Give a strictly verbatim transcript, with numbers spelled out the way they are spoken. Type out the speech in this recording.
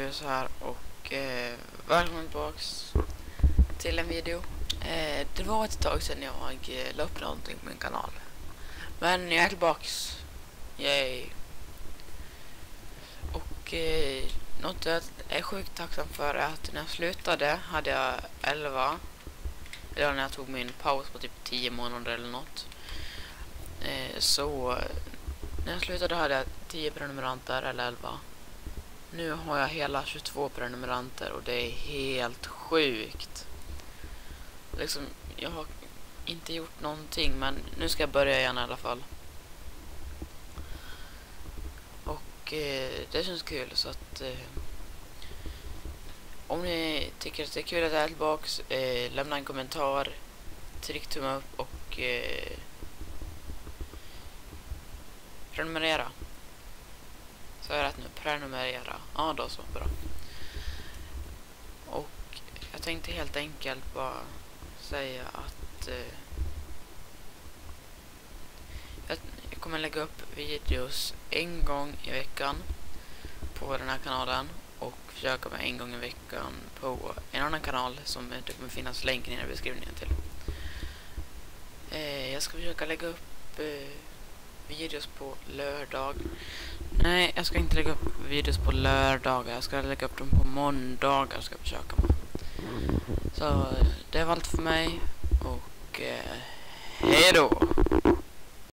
Mattias här och eh, välkommen tillbaks till en video. Eh, det var ett tag sedan jag eh, la upp någonting på min kanal. Men jag är tillbaks. Yay. Och eh, något jag är sjukt tacksam för är att när jag slutade hade jag elva. Eller när jag tog min paus på typ tio månader eller något. Eh, så när jag slutade hade jag tio prenumeranter eller elva. Nu har jag hela tjugotvå prenumeranter och det är helt sjukt. Liksom, jag har inte gjort någonting, men nu ska jag börja igen i alla fall. Och eh, det känns kul, så att eh, om ni tycker att det är kul att jag är tillbaks, eh, lämna en kommentar, tryck tumme upp och eh, prenumerera. Så är det rätt nu, prenumerera. Ja, då så, bra. Och jag tänkte helt enkelt bara säga att eh, jag, jag kommer lägga upp videos en gång i veckan på den här kanalen och försöka med en gång i veckan på en annan kanal som det kommer finnas länk i beskrivningen till. Eh, jag ska försöka lägga upp eh, videos på lördag. Nej, jag ska inte lägga upp videos på lördagar. Jag ska lägga upp dem på måndagar, ska jag försöka med. Så det var allt för mig och eh, hej då!